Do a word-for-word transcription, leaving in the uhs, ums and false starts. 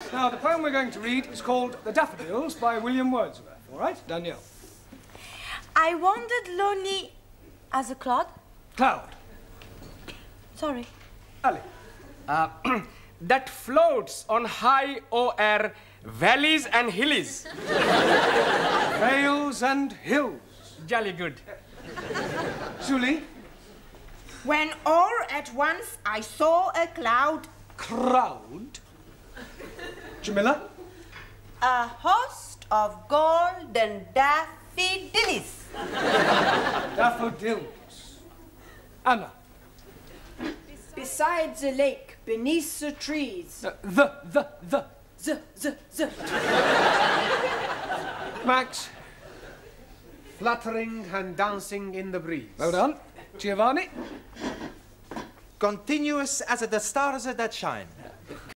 Now, the poem we're going to read is called The Daffodils by William Wordsworth. All right, Danielle? I wandered lonely as a cloud. Cloud. Sorry. Ali? Uh, that floats on high o'er valleys and hills. Vales and hills. Jolly good. Julie? When all at once I saw a cloud. Crowd. Jamila? A host of golden daffodils. Daffodils. Anna? Beside the lake, beneath the trees. Uh, the, the, the. Z, z, z. Max? Fluttering and dancing in the breeze. Well done. Giovanni? Continuous as the stars that shine.